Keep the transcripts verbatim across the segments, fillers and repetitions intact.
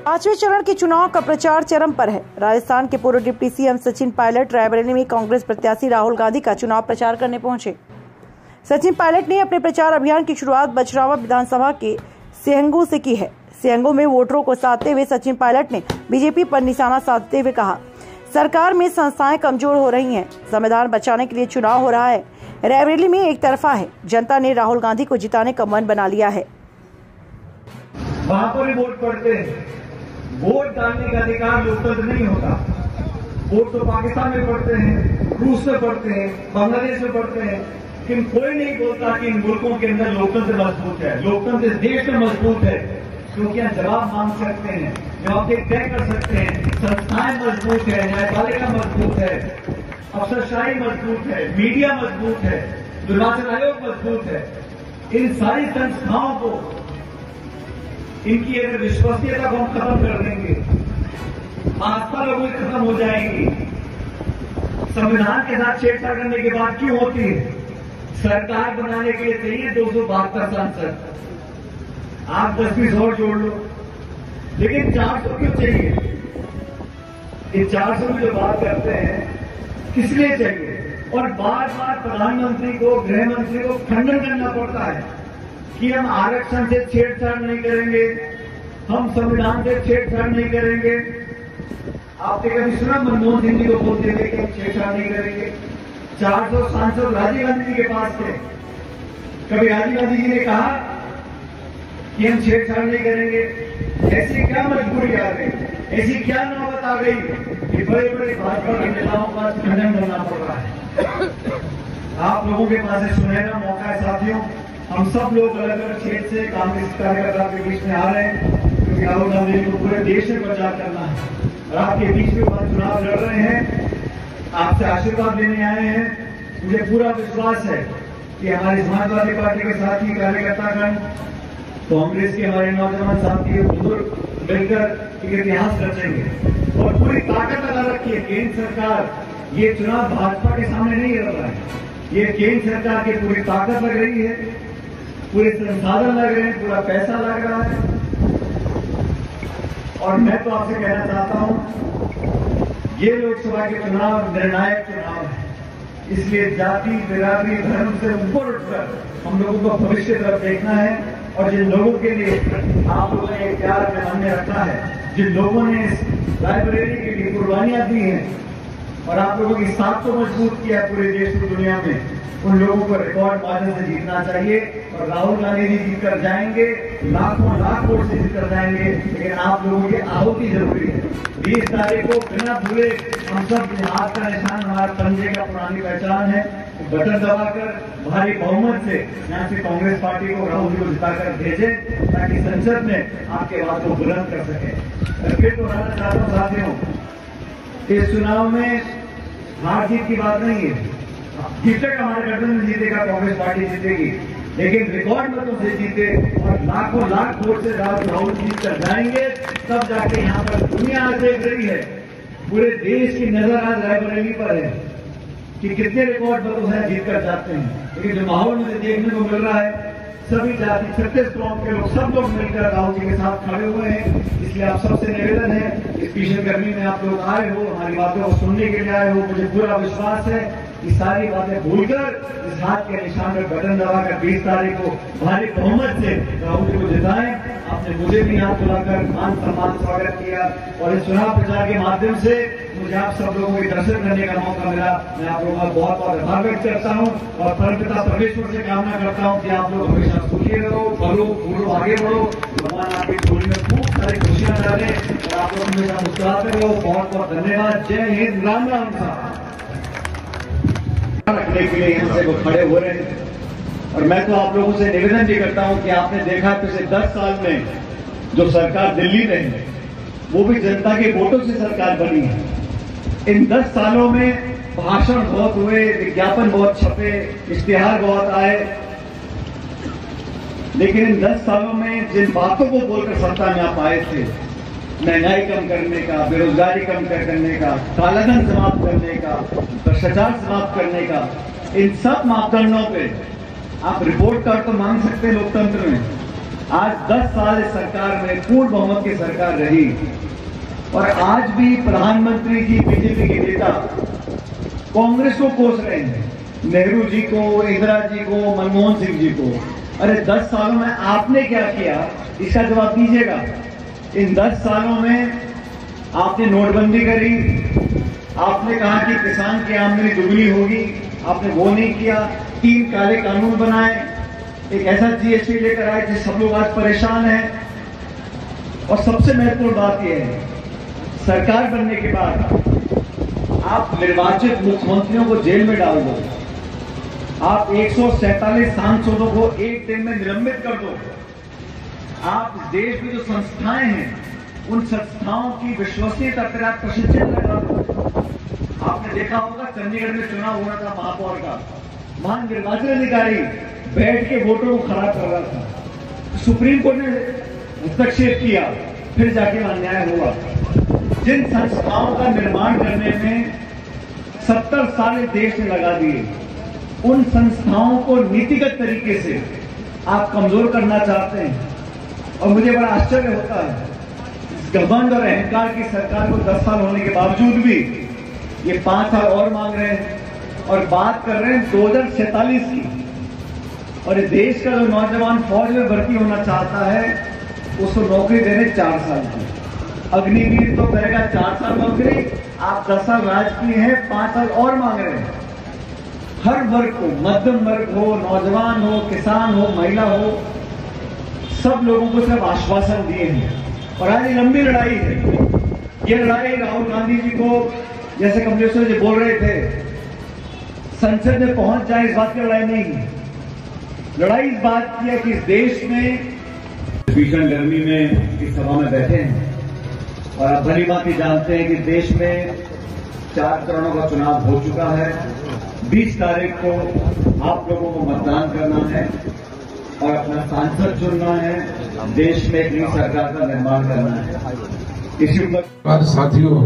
पांचवें चरण के चुनाव का प्रचार चरम पर है। राजस्थान के पूर्व डिप्टी सीएम सचिन पायलट रायबरेली में कांग्रेस प्रत्याशी राहुल गांधी का चुनाव प्रचार करने पहुंचे। सचिन पायलट ने अपने प्रचार अभियान की शुरुआत बछरावा विधानसभा के सेहंगों से की है। सेहंगों में वोटरों को साधते हुए सचिन पायलट ने बीजेपी पर निशाना साधते हुए कहा, सरकार में संस्थाएं कमजोर हो रही हैं, संविधान बचाने के लिए चुनाव हो रहा है। रायबरेली में एक तरफा है, जनता ने राहुल गांधी को जिताने का मन बना लिया है। वहां पर ही वोट पड़ते हैं। वोट डालने का अधिकार लोकतंत्र नहीं होता। वोट तो पाकिस्तान में पड़ते हैं, रूस में पड़ते हैं, बांग्लादेश में पड़ते हैं, लेकिन कोई नहीं बोलता कि इन मुल्कों के अंदर लोकतंत्र मजबूत है। लोकतंत्र इस देश में मजबूत है क्योंकि हम जवाब मांग सकते हैं, जवाब तय कर सकते हैं, संस्थाएं मजबूत है, न्यायपालिका मजबूत है, अफसरशाही मजबूत है, मीडिया मजबूत है, निर्वाचन आयोग मजबूत है। इन सारी संस्थाओं को, इनकी अगर विश्वसनीयता को हम खत्म कर देंगे, आस्था लोगों की खत्म हो जाएगी। संविधान के साथ छेड़छाड़ करने की बात क्यों होती है? सरकार बनाने के लिए चाहिए दो सौ बहत्तर सांसद, आप दस बीस और जोड़ लो, लेकिन चार सौ क्यों चाहिए? ये चार सौ की जो बात करते हैं किस लिए चाहिए? और बार बार प्रधानमंत्री को, गृह मंत्री को खंडन करना पड़ता है कि हम आरक्षण से छेड़छाड़ नहीं करेंगे, हम संविधान से छेड़छाड़ नहीं करेंगे। आपने कभी सुना मनमोहन सिंह जी को बोलते हुए कि हम छेड़छाड़ नहीं करेंगे? चार सौ सांसद राजीव गांधी जी के पास थे, कभी राजीव गांधी जी ने कहा कि हम छेड़छाड़ नहीं करेंगे? ऐसी क्या मजबूरी आ गई, ऐसी क्या नौबत आ गई कि बड़े बड़े भाजपा के नेताओं का खंडन करना पड़ रहा है? आप लोगों के पास सुनहरा मौका है साथियों। हम सब लोग अलग अलग क्षेत्र से कांग्रेस कार्यकर्ता के बीच में आ रहे हैं क्योंकि राहुल गांधी को पूरे देश में प्रचार करना है और आपके बीच में चुनाव लड़ रहे हैं, आपसे आशीर्वाद लेने आए हैं। मुझे पूरा विश्वास है कि हमारी समाजवादी पार्टी के साथी कार्यकर्तागण, कांग्रेस के हमारे नौजवान साथी, बुजुर्ग मिलकर एक इतिहास रचेंगे और पूरी ताकत लगा रखी है। केंद्र सरकार ये चुनाव भाजपा के सामने नहीं लड़ रहा है, ये केंद्र सरकार की पूरी ताकत लग रही है, पूरे संसाधन लग रहे हैं, पूरा पैसा लग रहा है। और मैं तो आपसे कहना चाहता हूं, ये लोकसभा के चुनाव निर्णायक चुनाव है, इसलिए जाति, बिरादरी, धर्म से ऊपर उठकर हम लोगों को भविष्य तरफ देखना है। और जिन लोगों के लिए आप लोगों ने प्यार अपने मन में रखा है, जिन लोगों ने इस रायबरेली के लिए कुर्बानियां दी हैं और आप लोगों की साख को मजबूत किया पूरे देश और दुनिया में, उन लोगों को रिकॉर्ड मार्जिन से जीतना चाहिए। और राहुल गांधी जी जीत कर जाएंगे, लाखों लाख वोट से जीत कर जाएंगे, लेकिन आप लोगों की आहुति जरूरी है। बीस तारीख को बिना भूले हम सब हाथ का निशान हमारे पंजे का पुरानी पहचान है, बटन दबाकर भारी बहुमत से यहाँ से कांग्रेस पार्टी को, राहुल जी को जिताकर भेजे ताकि संसद में आपके बात को बुलंद कर सके। फिर दोहराना चाहता हूँ साथियों, इस चुनाव में हार जीत की बात नहीं है। जीतेगा हमारे गठबंधन जीतेगा, कांग्रेस पार्टी जीतेगी, लेकिन रिकॉर्ड मतों से जीते और लाखों लाख वोट से राहुल जीत कर जाएंगे, तब जाके यहाँ पर दुनिया आज देख रही है, पूरे देश की नजर आज रायबरेली पर है कि कितने रिकॉर्ड मतों से जीत कर जाते हैं। लेकिन जो माहौल मुझे देखने को मिल रहा है, सभी जाति, छत्तीस कौम के लोग, सब लोग मिलकर राहुल जी के साथ खड़े हुए हैं। इसलिए आप सबसे निवेदन है, इस भीषण गर्मी में आप लोग आए हो, हमारी बातों को सुनने के लिए आए हो। मुझे पूरा विश्वास है कि सारी बातें भूलकर इस हाथ के निशान पर बटन दबाकर बीस तारीख को भारी बहुमत से राहुल जी को जिताएं। आपने मुझे भी हाथ बुलाकर मान सम्मान स्वागत किया और इस चुनाव प्रचार के माध्यम से मुझे आप सब लोगों के दर्शन करने का मौका मिला। मैं आप लोगों का बहुत बहुत आभार व्यक्त करता हूँ और परमपिता परमेश्वर से कामना करता हूँ कि आप लोग हमेशा सुखी रहो, बढ़ो, बढ़ो, आगे बढ़ो, भगवान आपकी झोली में खूब सारी खुशियां डाले और आप लोग हमेशा मुस्कुराते रहो। बहुत बहुत धन्यवाद। जय हिंद, राम राम साहब। रखने के लिए यहाँ से वो खड़े हो रहे हैं और मैं तो आप लोगों से निवेदन भी करता हूँ कि आपने देखा पिछले दस साल में जो सरकार दिल्ली में है, वो भी जनता के वोटों से सरकार बनी है। इन दस सालों में भाषण बहुत हुए, विज्ञापन बहुत छपे, इश्तिहार बहुत आए, लेकिन इन दस सालों में जिन बातों को बोलकर सत्ता में आप आए थे, महंगाई कम करने का, बेरोजगारी कम करने का, कालाधन समाप्त करने का, भ्रष्टाचार समाप्त करने का, इन सब मापदंडों पे आप रिपोर्ट कार्ड तो मांग सकते हैं लोकतंत्र में, आज दस साल इस सरकार में पूर्ण बहुमत की सरकार रही और आज भी प्रधानमंत्री जी बीजेपी के नेता कांग्रेस को कोस रहे हैं, नेहरू जी को, इंदिरा जी को, मनमोहन सिंह जी को। अरे दस सालों में आपने क्या किया, इसका जवाब दीजिएगा। इन दस सालों में आपने नोटबंदी करी, आपने कहा कि किसान की आमदनी दुगनी होगी, आपने वो नहीं किया। तीन काले कानून बनाए, एक ऐसा जीएसटी लेकर आए जिससे सब लोग आज परेशान हैं। और सबसे महत्वपूर्ण बात यह है, सरकार बनने के बाद आप निर्वाचित मुख्यमंत्रियों को जेल में डाल दो, आप एक सौ सैंतालीस सांसदों को एक दिन में निलंबित कर दो, आप देश में जो संस्थाएं हैं उन संस्थाओं की विश्वसनीयता पर आप प्रशिक्षण लगा दो। आपने देखा होगा चंडीगढ़ में चुनाव हो रहा था महापौर का, वहां निर्वाचन अधिकारी बैठ के वोटों को खराब कर रहा था, सुप्रीम कोर्ट ने हस्तक्षेप किया, फिर जाके वहां न्याय हुआ। जिन संस्थाओं का निर्माण करने में सत्तर साल देश ने लगा दिए, उन संस्थाओं को नीतिगत तरीके से आप कमजोर करना चाहते हैं। और मुझे बड़ा आश्चर्य होता है, इस घमंड और अहंकार की सरकार को दस साल होने के बावजूद भी ये पांच साल और मांग रहे हैं और बात कर रहे हैं दो हजार सैतालीस की। और इस देश का जो नौजवान फौज में भर्ती होना चाहता है उसको नौकरी देने चार साल की। अग्निवीर तो करेगा चार साल नौकरी, आप दस साल राज किए हैं, पांच साल और मांग रहे हैं। हर वर्ग को, मध्यम वर्ग हो, नौजवान हो, किसान हो, महिला हो, सब लोगों को सिर्फ आश्वासन दिए हैं। और आज ये लंबी लड़ाई है। ये लड़ाई राहुल गांधी जी को, जैसे कमलेश्वर जी बोल रहे थे, संसद में पहुंच जाए इस बात की लड़ाई नहीं है। लड़ाई इस बात की है कि इस देश में भीषण गर्मी में इस सभा में बैठे हैं और आप भली भांति जानते हैं कि देश में चार चरणों का चुनाव हो चुका है। बीस तारीख को आप लोगों को मतदान करना है और अपना सांसद चुनना है, देश में एक नई सरकार का निर्माण करना है। इसी पर साथियों,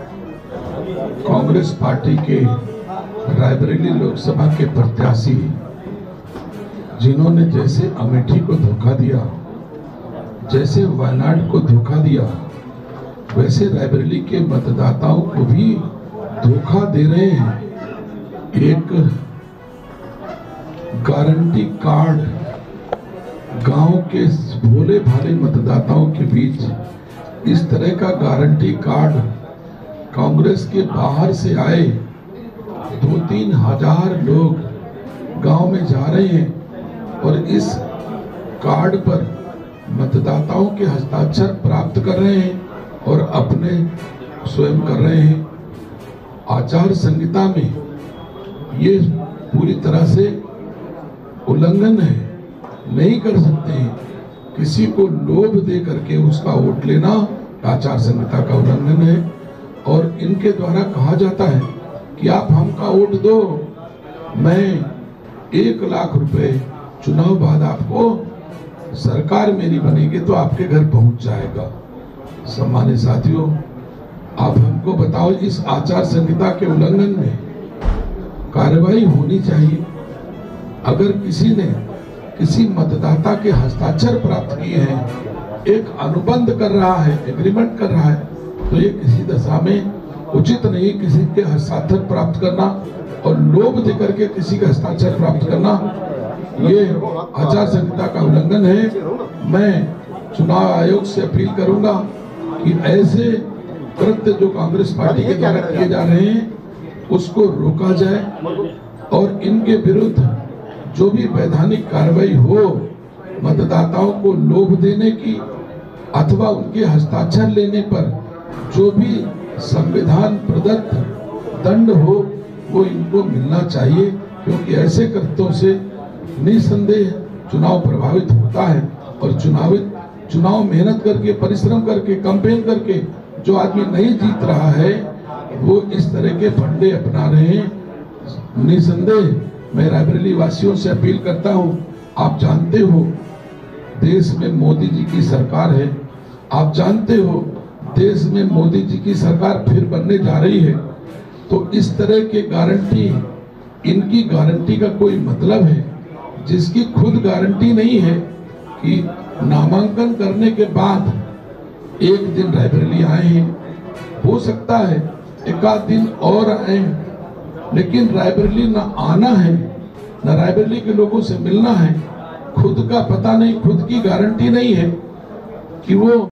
कांग्रेस पार्टी के रायबरेली लोकसभा के प्रत्याशी जिन्होंने जैसे अमेठी को धोखा दिया, जैसे वायनाड को धोखा दिया, वैसे रायबरेली के मतदाताओं को भी धोखा दे रहे हैं। एक गारंटी कार्ड गांव के भोले भाले मतदाताओं के बीच इस तरह का गारंटी कार्ड कांग्रेस के बाहर से आए दो तीन हजार लोग गांव में जा रहे हैं और इस कार्ड पर मतदाताओं के हस्ताक्षर प्राप्त कर रहे हैं और अपने स्वयं कर रहे हैं। आचार संहिता में ये पूरी तरह से उल्लंघन है। नहीं कर सकते हैं। किसी को लोभ दे करके उसका वोट लेना आचार संहिता का उल्लंघन है। और इनके द्वारा कहा जाता है कि आप हमका वोट दो, मैं एक लाख रुपए चुनाव बाद आपको, सरकार मेरी बनेगी तो आपके घर पहुंच जाएगा। सम्मानित साथियों, आप हमको बताओ, इस आचार संहिता के उल्लंघन में कार्रवाई होनी चाहिए। अगर किसी ने किसी मतदाता के हस्ताक्षर प्राप्त किए हैं, एक अनुबंध कर रहा है, एग्रीमेंट कर रहा है, तो ये किसी दशा में उचित नहीं किसी के हस्ताक्षर प्राप्त करना और लोभ देकर के किसी का हस्ताक्षर प्राप्त करना, ये आचार संहिता का उल्लंघन है। मैं चुनाव आयोग से अपील करूंगा कि ऐसे कृत्य जो कांग्रेस पार्टी के द्वारा किए जा रहे हैं उसको रोका जाए और इनके विरुद्ध जो भी वैधानिक कार्रवाई हो, मतदाताओं को लोभ देने की अथवा उनके हस्ताक्षर लेने पर जो भी संविधान प्रदत्त दंड हो वो इनको मिलना चाहिए, क्योंकि ऐसे कृत्यों से निसंदेह चुनाव प्रभावित होता है। और चुनावित चुनाव मेहनत करके, परिश्रम करके, कैंपेन करके जो आदमी नहीं जीत रहा है वो इस तरह के फंडे अपना रहे हैं। निसंदेह मैं रायबरेली वासियों से अपील करता हूं, आप जानते हो देश में मोदी जी की सरकार है, आप जानते हो देश में मोदी जी की सरकार फिर बनने जा रही है, तो इस तरह के गारंटी, इनकी गारंटी का कोई मतलब है? जिसकी खुद गारंटी नहीं है कि नामांकन करने के बाद एक दिन रायबरेली आए हैं, हो सकता है एक आध दिन और आए, लेकिन रायबरेली ना आना है, ना रायबरेली के लोगों से मिलना है। खुद का पता नहीं, खुद की गारंटी नहीं है कि वो